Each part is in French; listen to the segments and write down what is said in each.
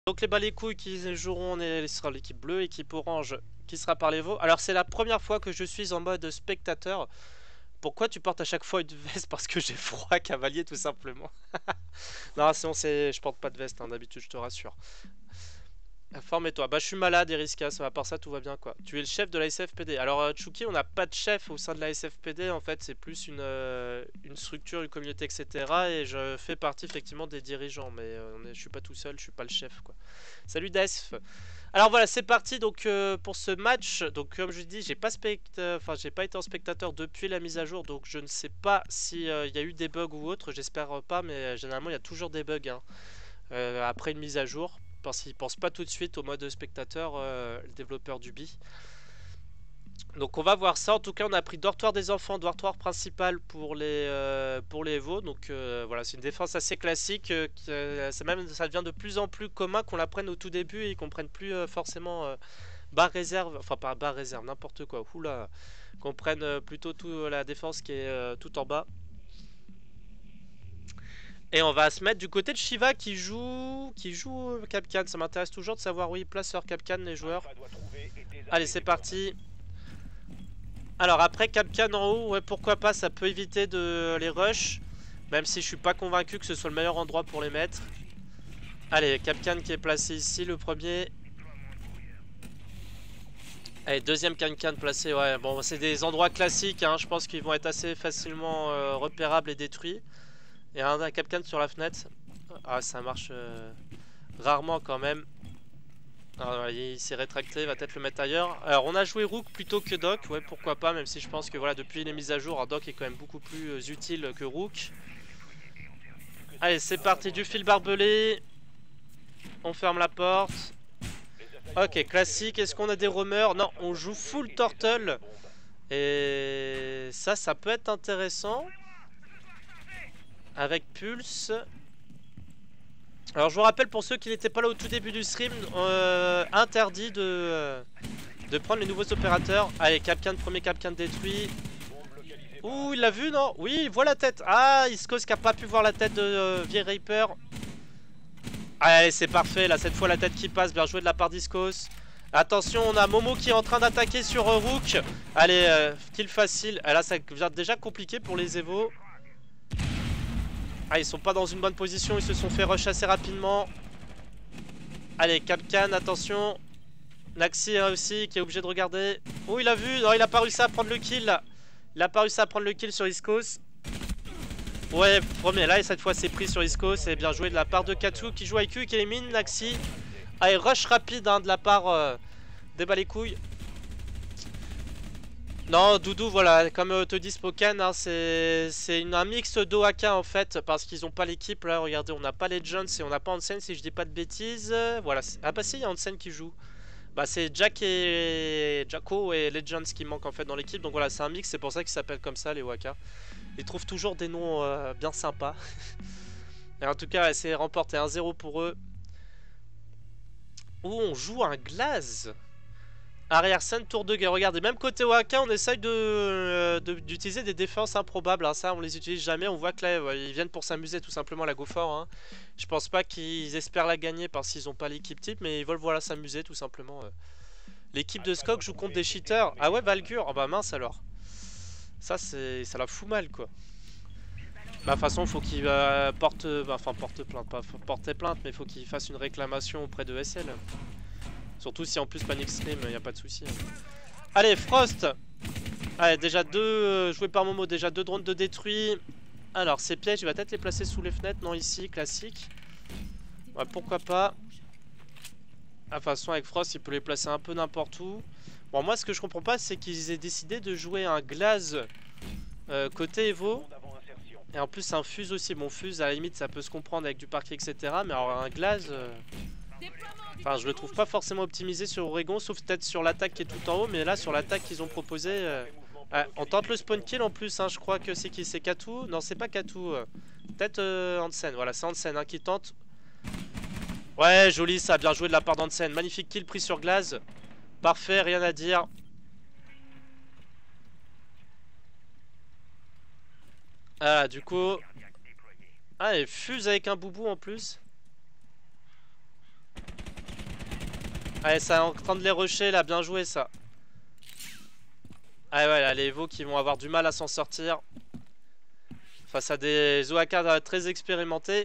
Donc les balécouilles qui joueront, on sera l'équipe bleue, équipe orange qui sera par les veaux. Alors c'est la première fois que je suis en mode spectateur. Pourquoi tu portes à chaque fois une veste? Parce que j'ai froid, cavalier, tout simplement. Non, sinon je porte pas de veste, hein, d'habitude, je te rassure. Informe-toi. Bah, je suis malade, Eriska, à part ça, tout va bien, quoi. Tu es le chef de la SFPD. Alors, Tchouki, on n'a pas de chef au sein de la SFPD, en fait, c'est plus une structure, une communauté, etc. Et je fais partie, effectivement, des dirigeants, mais je suis pas tout seul, je suis pas le chef, quoi. Salut, Desf. Alors, voilà, c'est parti, donc, pour ce match. Donc, comme je dis, j'ai pas été en spectateur depuis la mise à jour, donc je ne sais pas s'il y a eu des bugs ou autre, j'espère pas, mais généralement, il y a toujours des bugs, hein, après une mise à jour. Parce qu'il pense pas tout de suite au mode spectateur, le développeur d'Ubi. Donc on va voir ça. En tout cas, on a pris dortoir des enfants, dortoir principal pour les Evo. Donc voilà, c'est une défense assez classique. Ça devient de plus en plus commun qu'on la prenne au tout début et qu'on prenne plus forcément barre réserve, enfin pas barre réserve, n'importe quoi. Oula, qu'on prenne plutôt tout la défense qui est tout en bas. Et on va se mettre du côté de Shiva qui joue Capcan. Ça m'intéresse toujours de savoir où ils placent leur Capcan, les joueurs. Allez, c'est parti. Alors après Capcan en haut, ouais, pourquoi pas, ça peut éviter de les rush. Même si je suis pas convaincu que ce soit le meilleur endroit pour les mettre. Allez, Capcan qui est placé ici, le premier. Allez, deuxième Capcan placé, ouais. Bon, c'est des endroits classiques, hein. Je pense qu'ils vont être assez facilement repérables et détruits. Et un Capcan sur la fenêtre. Ah, ça marche rarement quand même. Alors, il s'est rétracté, il va peut-être le mettre ailleurs. Alors on a joué Rook plutôt que Doc, ouais pourquoi pas, même si je pense que voilà, depuis les mises à jour, Doc est quand même beaucoup plus utile que Rook. Allez, c'est parti, du fil barbelé. On ferme la porte. Ok, classique, est-ce qu'on a des roamers? Non, on joue full turtle. Et ça peut être intéressant. Avec Pulse. Alors je vous rappelle pour ceux qui n'étaient pas là au tout début du stream, interdit de prendre les nouveaux opérateurs. Allez, Capcan, premier Capcan détruit. Ouh, il l'a vu, non? Oui, il voit la tête. Ah, Iskos qui a pas pu voir la tête de V-Reaper. Allez, c'est parfait, là, cette fois la tête qui passe. Bien joué de la part d'Iskos. Attention, on a Momo qui est en train d'attaquer sur Rook. Allez, kill facile. Ah, là, ça devient déjà compliqué pour les Evo. Ah, ils sont pas dans une bonne position, ils se sont fait rush assez rapidement. Allez, Capcan, attention. Naxi aussi qui est obligé de regarder. Oh, il a vu, non, il a pas réussi à prendre le kill là. Il a pas réussi à prendre le kill sur Iskos. Ouais, premier là, et cette fois c'est pris sur Iskos. C'est bien joué de la part de Katu qui joue IQ, qui élimine Naxi. Allez, rush rapide hein, de la part des bas les couilles. Non, Doudou, voilà, comme te dit Spoken, hein, c'est un mix d'Oaka en fait, parce qu'ils ont pas l'équipe là. Regardez, on n'a pas Legends et on n'a pas Hansen si je dis pas de bêtises. Voilà, ah bah si, il y a Hansen qui joue. Bah c'est Jacko et Legends qui manquent en fait dans l'équipe. Donc voilà, c'est un mix, c'est pour ça qu'ils s'appellent comme ça les Waka. Ils trouvent toujours des noms bien sympas. Et en tout cas, c'est remporté 1-0 pour eux. Ouh, on joue un Glaze. Arrière scène, tour de guerre. Regardez, même côté Waka, on essaye d'utiliser des défenses improbables. Hein. Ça, on les utilise jamais. On voit que là, ouais, ils viennent pour s'amuser tout simplement la Go fort. Hein. Je pense pas qu'ils espèrent la gagner parce qu'ils ont pas l'équipe type, mais ils veulent voilà s'amuser tout simplement. L'équipe de Skog joue contre des cheaters. Ah ouais, Valgur. Oh bah mince alors. Ça la fout mal quoi. Bah de toute façon faut qu'il porte plainte, pas porter plainte, mais faut qu'il fasse une réclamation auprès de SL. Surtout si en plus Panic Stream, y a pas de souci. Hein. Allez, Frost. Allez, déjà deux joués par Momo, déjà deux drones de détruits. Alors ces pièges, il va peut-être les placer sous les fenêtres, non ici, classique. Ouais, pourquoi pas. De toute façon avec Frost, il peut les placer un peu n'importe où. Bon, moi ce que je comprends pas, c'est qu'ils aient décidé de jouer un Glaze côté Evo. Et en plus un Fuse aussi. Bon, Fuse à la limite ça peut se comprendre avec du parquet etc. Mais alors un Glaze... Enfin je le trouve pas forcément optimisé sur Oregon. Sauf peut-être sur l'attaque qui est tout en haut. Mais là sur l'attaque qu'ils ont proposé... on tente le spawn kill en plus. Hein, je crois que c'est qui? C'est Katu? Non c'est pas Katu. Peut-être Hansen. Voilà c'est Hansen hein, qui tente. Ouais joli ça. Bien joué de la part d'Hansen. Magnifique kill pris sur Glaze. Parfait, rien à dire. Ah, du coup... Ah, et Fuse avec un boubou en plus. Allez, ça est en train de les rusher là, bien joué ça. Ah ouais, là, les Evo qui vont avoir du mal à s'en sortir face à des OAK très expérimentés.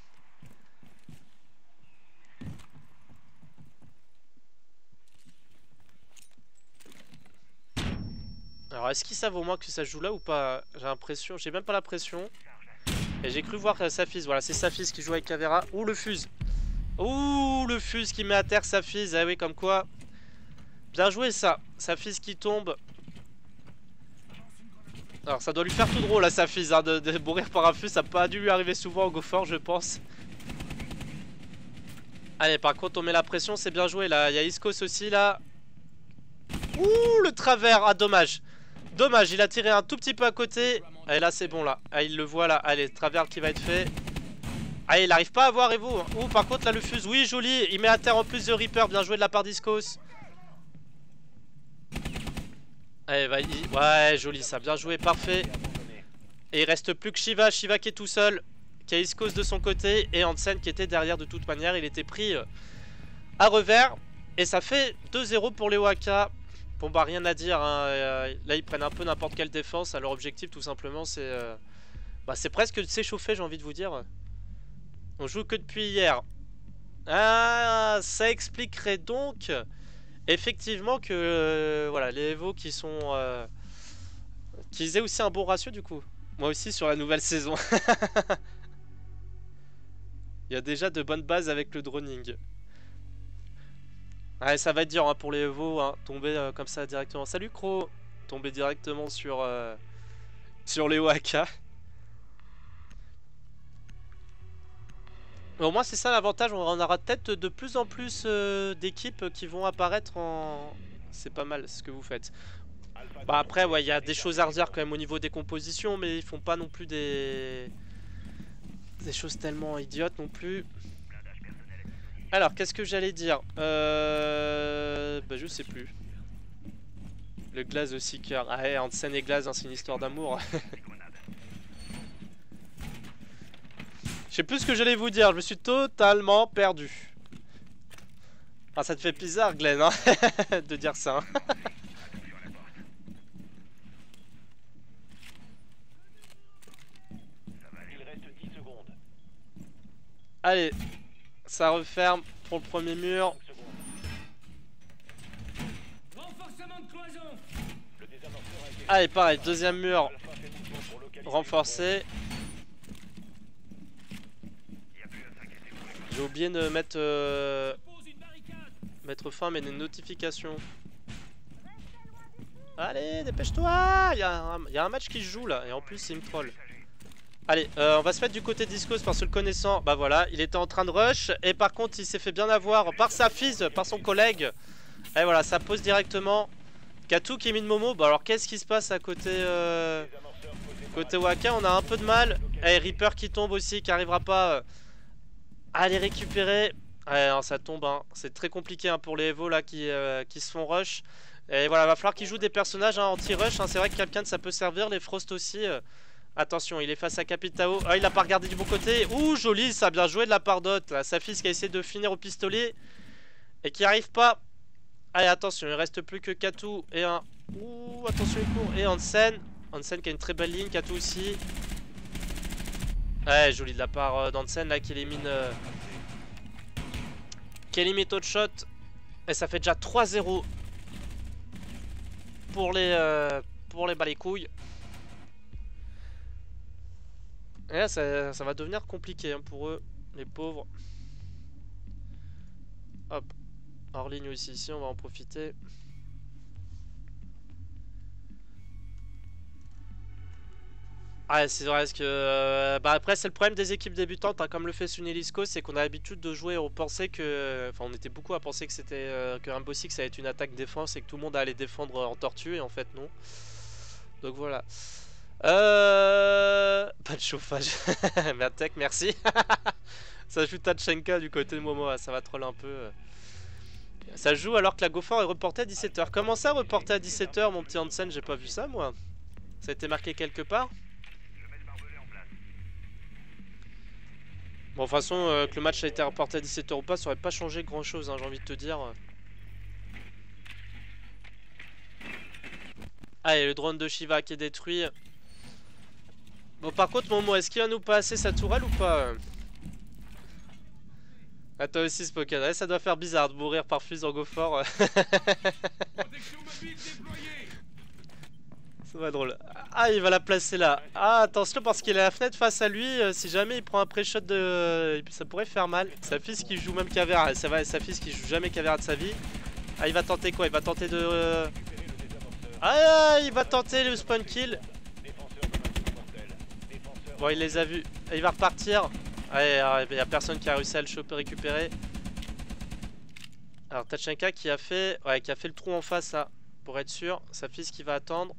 Alors est-ce qu'ils savent au moins que ça joue là ou pas? J'ai l'impression, j'ai même pas l'impression. Et j'ai cru voir Safis, voilà c'est Safis qui joue avec Caveira. Ouh le fuse. Ouh le fuse qui met à terre Safis, ah oui comme quoi. Bien joué ça, Safis qui tombe. Alors ça doit lui faire tout drôle à Safis hein, de mourir par un fuse, ça n'a pas dû lui arriver souvent au GoFort je pense. Allez par contre on met la pression, c'est bien joué là, il y a Iskos aussi là. Ouh le travers, ah dommage. Dommage, il a tiré un tout petit peu à côté. Et là c'est bon là, ah, il le voit là, allez travers qui va être fait. Ah il arrive pas à voir Evo. Ouh par contre là le fuse, oui joli. Il met à terre en plus de Reaper, bien joué de la part d'Iskos. Allez va ouais joli ça, bien joué, parfait. Et il reste plus que Shiva, Shiva qui est tout seul. Qui a Iskos de son côté. Et Hansen qui était derrière de toute manière. Il était pris à revers. Et ça fait 2-0 pour les Waka. Bon bah rien à dire hein. Là ils prennent un peu n'importe quelle défense. Leur objectif tout simplement c'est c'est presque de s'échauffer j'ai envie de vous dire. On joue que depuis hier. Ah ça expliquerait donc effectivement que voilà les Evo qui sont qu'ils aient aussi un bon ratio du coup. Moi aussi sur la nouvelle saison. Il y a déjà de bonnes bases avec le droning. Ouais, ça va être dur hein, pour les Evo, hein, tomber comme ça directement. Salut Cro. Tomber directement sur les Waka. Au moins c'est ça l'avantage, on aura peut-être de plus en plus d'équipes qui vont apparaître en... C'est pas mal ce que vous faites. Bah après ouais il y a des choses à redire quand même au niveau des compositions, mais ils font pas non plus des choses tellement idiotes non plus. Alors qu'est-ce que j'allais dire bah je sais plus. Le Glaze Seeker. Ah ouais, Hansen et Glaze hein, c'est une histoire d'amour. Je sais plus ce que j'allais vous dire, je me suis totalement perdu. Ah ça te fait bizarre Glenn hein de dire ça hein. Allez, ça referme pour le premier mur. Allez pareil, deuxième mur renforcé. J'ai oublié de mettre fin mais des notifications. Allez dépêche-toi, il y a un match qui se joue là et en plus il me troll. Allez, on va se mettre du côté d'Iskos parce que le connaissant, bah voilà, il était en train de rush. Et par contre, il s'est fait bien avoir par sa fille, par son collègue. Et voilà, ça pose directement. Katou qui est mis de Momo. Bah alors, qu'est-ce qui se passe à côté côté Waka? On a un peu de mal. Et Reaper qui tombe aussi, qui arrivera pas à les récupérer. Ouais, non, ça tombe, hein. C'est très compliqué hein, pour les Evo là qui se font rush. Et voilà, va falloir qu'ils jouent des personnages hein, anti-rush. Hein. C'est vrai que Capcan ça peut servir, les Frost aussi. Attention, il est face à Capitao. Ah, il a pas regardé du bon côté. Ouh, joli, ça a bien joué de la part d'Hot. Sa fille qui a essayé de finir au pistolet et qui arrive pas. Allez, attention, il reste plus que Katou et un. Ouh, attention, il court. Et Hansen. Hansen qui a une très belle ligne. Katou aussi. Ouais, joli de la part d'Hansen là qui élimine. Qui élimine Hot Shot. Et ça fait déjà 3-0 pour les bas les couilles. Et là, ça va devenir compliqué hein, pour eux, les pauvres. Hop, hors ligne aussi, ici, on va en profiter. Ah, c'est vrai que... bah après, c'est le problème des équipes débutantes, hein, comme le fait Sunelisco, c'est qu'on a l'habitude de jouer, on pensait que... Enfin, on était beaucoup à penser que c'était... que Rainbow Six allait être une attaque-défense et que tout le monde allait défendre en tortue, et en fait, non. Donc voilà. Pas de chauffage. Mertec, merci. Ça joue Tachenka du côté de Momo, ça va troll un peu. Ça joue alors que la GoFort est reportée à 17 h. Comment ça reporté à 17 h mon petit Hansen? J'ai pas vu ça moi. Ça a été marqué quelque part. Bon de toute façon que le match a été reporté à 17 h ou pas, ça aurait pas changé grand chose hein, j'ai envie de te dire. Allez, le drone de Shiva qui est détruit. Bon, par contre, Momo, est-ce qu'il va nous passer sa tourelle ou pas? Ah, toi aussi, Spoken. Ouais, ça doit faire bizarre de mourir par fusil en go fort. Ça va drôle. Ah, il va la placer là. Ah, attention parce qu'il a la fenêtre face à lui. Si jamais il prend un pré-shot de... ça pourrait faire mal. Sa fils qui joue même Caveira. Ça va, sa fils qui joue jamais Caveira de sa vie. Ah, il va tenter quoi? Il va tenter de... Ah, il va tenter le spawn kill. Bon, il les a vus. Il va repartir. Ouais, il n'y a personne qui a réussi à le choper, récupérer. Alors, Tachenka qui a fait... Ouais, qui a fait le trou en face là. Pour être sûr. Sa fils qui va attendre.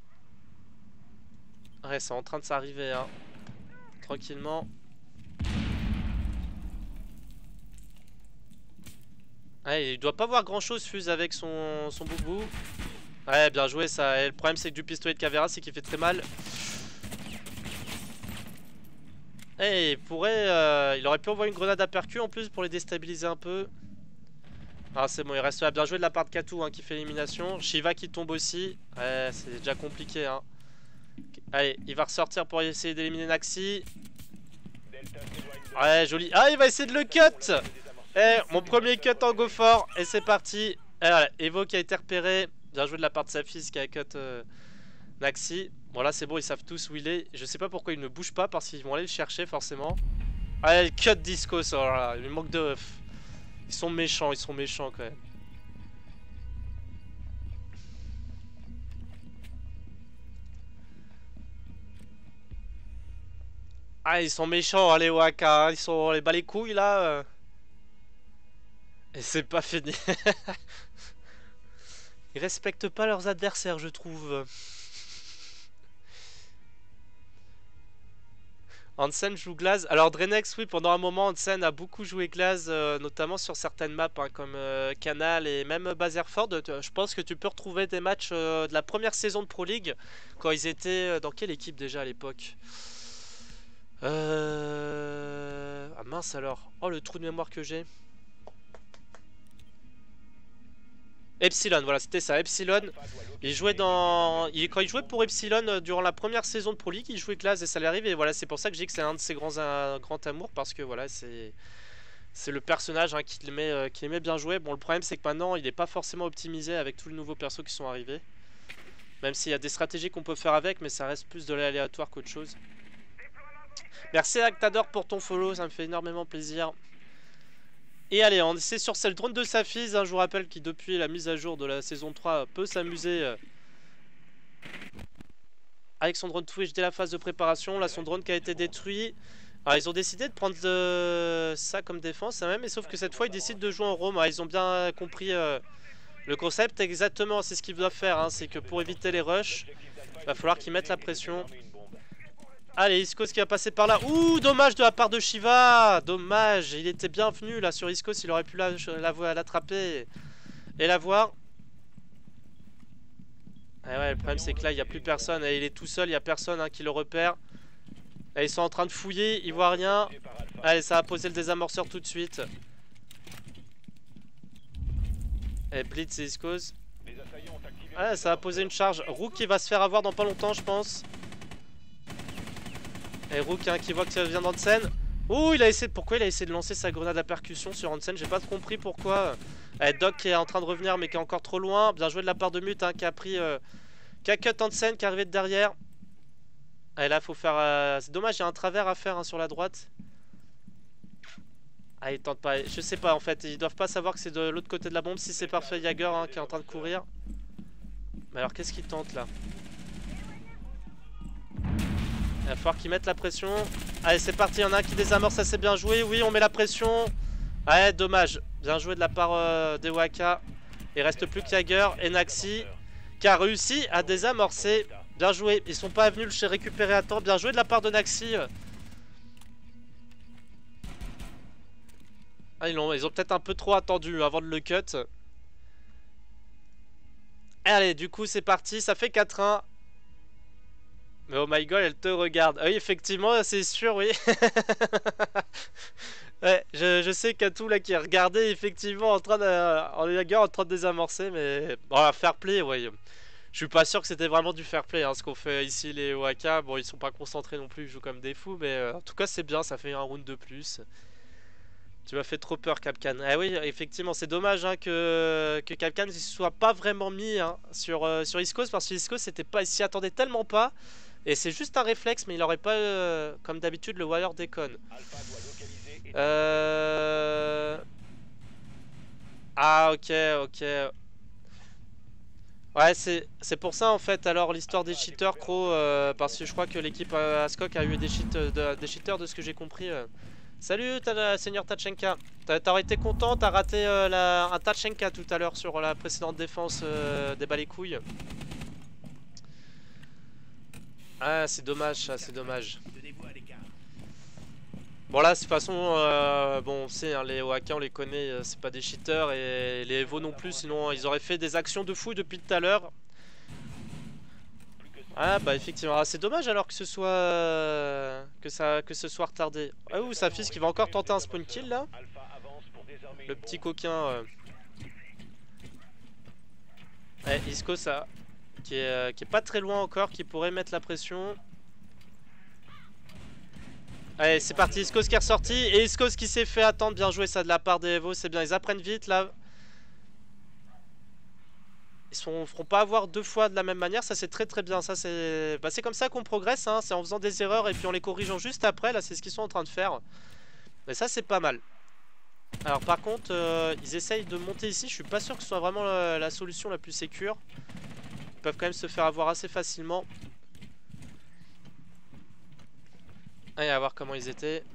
Ouais, c'est en train de s'arriver, hein. Tranquillement. Ouais, il doit pas voir grand chose, Fuse, avec son boubou. Ouais, bien joué ça. Et le problème, c'est que du pistolet de Caveira, c'est qu'il fait très mal. Et il pourrait. Il aurait pu envoyer une grenade à percu en plus pour les déstabiliser un peu. Ah, c'est bon, il reste là. Bien joué de la part de Katou hein, qui fait l'élimination. Shiva qui tombe aussi. Ouais, c'est déjà compliqué, hein. Allez, il va ressortir pour essayer d'éliminer Naxi. Ouais, joli. Ah, il va essayer de le cut. Eh, mon premier cut en go fort. Et c'est parti. Et voilà, Evo qui a été repéré. Bien joué de la part de sa fille qui a cut Naxi. Bon, là, c'est bon, ils savent tous où il est. Je sais pas pourquoi il ne bouge pas parce qu'ils vont aller le chercher forcément. Allez, le cut Disco, ça. Oh là, il manque de... ils sont méchants quand même. Ah, ils sont méchants, hein, les Waka. Ils sont les bas les couilles là. Et c'est pas fini. Ils respectent pas leurs adversaires, je trouve. Hansen joue Glaze. Alors Drenex, oui, pendant un moment, Hansen a beaucoup joué Glaze, notamment sur certaines maps, hein, comme Canal et même Bazerford. Je pense que tu peux retrouver des matchs de la première saison de Pro League, quand ils étaient... dans quelle équipe déjà à l'époque? Ah mince alors. Oh, le trou de mémoire que j'ai. Epsilon, voilà, c'était ça, Epsilon. Il jouait dans... Quand il jouait pour Epsilon durant la première saison de Pro League, il jouait Glaze et ça lui arrive. Et voilà, c'est pour ça que je dis que c'est un de ses grands amours. Parce que voilà, c'est le personnage hein, qui aimait bien jouer. Bon, le problème, c'est que maintenant, il n'est pas forcément optimisé avec tous les nouveaux persos qui sont arrivés. Même s'il y a des stratégies qu'on peut faire avec, mais ça reste plus de l'aléatoire qu'autre chose. Merci Actador pour ton follow, ça me fait énormément plaisir. Et allez, on essaie sur le drone de sa fille, hein, je vous rappelle qu'il depuis la mise à jour de la saison 3 peut s'amuser avec son drone Twitch dès la phase de préparation. Là son drone qui a été détruit. Alors ils ont décidé de prendre ça comme défense hein, même, mais sauf que cette fois ils décident de jouer en roam. Alors, ils ont bien compris le concept exactement, c'est ce qu'ils doivent faire, hein, c'est que pour éviter les rushs, il va falloir qu'ils mettent la pression. Allez, Iskos qui va passer par là. Ouh, dommage de la part de Shiva. Dommage, il était bienvenu là sur Iskos, il aurait pu l'attraper et la voir. Et ouais, le problème c'est que là il n'y a plus personne, et il est tout seul, il n'y a personne hein, qui le repère. Et ils sont en train de fouiller, ils voient rien. Allez, ça va poser le désamorceur tout de suite. Et Blitz et Iskos. Ah, ça va poser une charge. Rook qui va se faire avoir dans pas longtemps je pense. Et Rook hein, qui voit que ça vient d'Hansen. Ouh, pourquoi il a essayé de lancer sa grenade à percussion sur Hansen? J'ai pas compris pourquoi. Doc qui est en train de revenir mais qui est encore trop loin. Bien joué de la part de Mute hein, qui a pris... qui a cut Hansen, qui est arrivé de derrière. Et là faut faire... c'est dommage, il y a un travers à faire hein, sur la droite. Ah, il tente pas. Je sais pas en fait, ils doivent pas savoir que c'est de l'autre côté de la bombe. Si c'est parfait Jagger hein, qui est en train de courir. Mais alors qu'est-ce qu'il tente là? Il va falloir qu'ils mettent la pression. Allez, c'est parti, il y en a un qui désamorce, ça c'est bien joué. Oui, on met la pression. Ouais, dommage. Bien joué de la part des Waka. Il reste plus que Jagger et Naxi qui a réussi à désamorcer. Bien joué. Ils sont pas venus le récupérer à temps. Bien joué de la part de Naxi. Ah, ils ont peut-être un peu trop attendu avant de le cut. Allez, du coup, c'est parti. Ça fait 4-1. Mais oh my god, elle te regarde. Ah oui, effectivement, c'est sûr, oui. Ouais, je sais Katou là qui a regardé effectivement en train de désamorcer, mais bon, fair play, ouais. Je suis pas sûr que c'était vraiment du fair play, hein, ce qu'on fait ici les Waka. Bon, ils sont pas concentrés non plus, ils jouent comme des fous, mais en tout cas c'est bien, ça fait un round de plus. Tu m'as fait trop peur, Capcan. Ah oui, effectivement, c'est dommage hein, que Capcan ne se soit pas vraiment mis hein, sur East Coast, parce que East Coast il s'y attendait tellement pas. Et c'est juste un réflexe, mais il aurait pas, comme d'habitude, le wire déconne. Ah, ok, ok. Ouais, c'est pour ça en fait, alors l'histoire des cheaters, Crow, parce que je crois que l'équipe Ascok a eu des cheaters de ce que j'ai compris. Salut, Seigneur Tachenka. T'aurais été content, t'as raté un Tachenka tout à l'heure sur la précédente défense des bas les couilles. Ah, c'est dommage, ça, c'est dommage. Bon là, de toute façon, bon on sait, hein, les Waka on les connaît, c'est pas des cheaters, et les Evo non plus, sinon ils auraient fait des actions de fou depuis tout à l'heure. Ah bah effectivement, ah, c'est dommage alors que ce soit que ce soit retardé. Ah ouh, sa fils qui va encore tenter un spawn kill là. Le petit coquin. Isco ça, qui est pas très loin encore, qui pourrait mettre la pression. Allez, c'est parti, Iskos qui est ressorti et Iskos qui s'est fait attendre. Bien joué ça de la part des Evo, c'est bien, ils apprennent vite là. Ils ne feront pas avoir deux fois de la même manière, ça c'est très très bien. Ça c'est comme ça qu'on progresse, hein. C'est en faisant des erreurs et puis en les corrigeant juste après. Là c'est ce qu'ils sont en train de faire. Mais ça c'est pas mal. Alors par contre, ils essayent de monter ici. Je suis pas sûr que ce soit vraiment la solution la plus sécure. Ils peuvent quand même se faire avoir assez facilement. Allez, à voir comment ils étaient.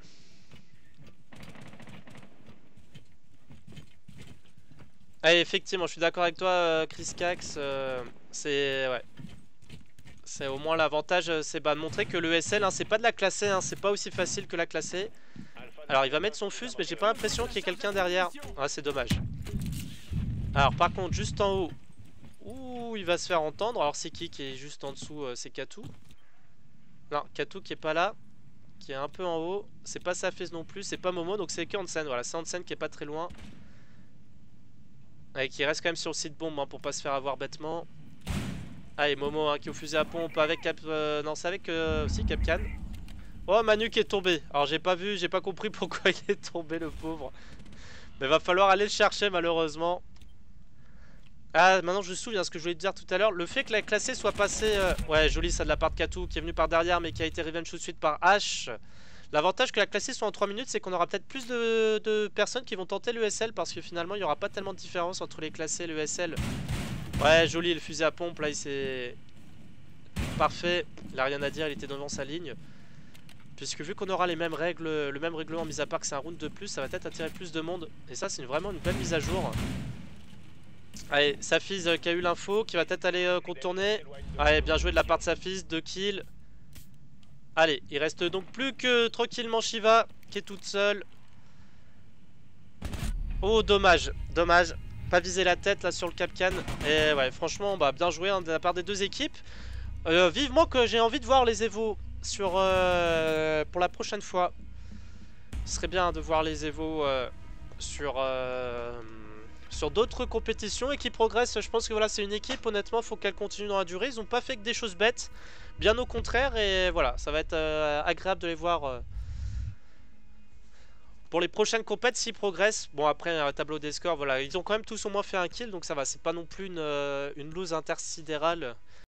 Allez, effectivement, je suis d'accord avec toi, Chris Cax. C'est ouais. C'est au moins l'avantage, c'est de montrer que le SL, hein, c'est pas de la classer, hein, c'est pas aussi facile que la classer. Alors il va mettre son fuse, mais j'ai pas l'impression qu'il y ait quelqu'un derrière. Ah, c'est dommage. Alors par contre, juste en haut, ouh, il va se faire entendre. Alors c'est qui est juste en dessous? C'est Katou. Non, Katou qui est pas là, qui est un peu en haut. C'est pas Safez non plus, c'est pas Momo, donc c'est que Hansen. Voilà, c'est Hansen qui est pas très loin. Et qui reste quand même sur le site bombe hein, pour pas se faire avoir bêtement. Allez, Momo hein, qui est au fusil à pompe avec non, c'est avec aussi Capcan. Oh, Manu qui est tombé. Alors j'ai pas vu, j'ai pas compris pourquoi il est tombé le pauvre. Mais va falloir aller le chercher malheureusement. Ah, maintenant je me souviens ce que je voulais te dire tout à l'heure. Le fait que la classée soit passée... Ouais, joli ça de la part de Katou qui est venu par derrière mais qui a été revenge tout de suite par H. L'avantage que la classée soit en 3 minutes, c'est qu'on aura peut-être plus de personnes qui vont tenter l'ESL parce que finalement il n'y aura pas tellement de différence entre les classés et l'ESL. Ouais, joli le fusil à pompe là, il s'est... Parfait, il a rien à dire, il était devant sa ligne. Puisque vu qu'on aura les mêmes règles, le même règlement, mis à part que c'est un round de plus, ça va peut-être attirer plus de monde. Et ça, c'est vraiment une belle mise à jour. Allez, Safiz qui a eu l'info, qui va peut-être aller contourner. Allez, bien joué de la part de Safiz, 2 kills. Allez, il reste donc plus que tranquillement Shiva, qui est toute seule. Oh, dommage, dommage. Pas viser la tête là sur le Capcan. Et ouais, franchement, bah, bien joué hein, de la part des deux équipes. Vivement que j'ai envie de voir les Evo sur, pour la prochaine fois. Ce serait bien de voir les Evo sur d'autres compétitions et qui progressent. Je pense que voilà, c'est une équipe, honnêtement, faut qu'elle continue dans la durée. Ils n'ont pas fait que des choses bêtes, bien au contraire. Et voilà, ça va être agréable de les voir pour les prochaines compètes s'ils progressent. Bon, après, un tableau des scores, voilà, ils ont quand même tous au moins fait un kill, donc ça va. C'est pas non plus une lose intersidérale.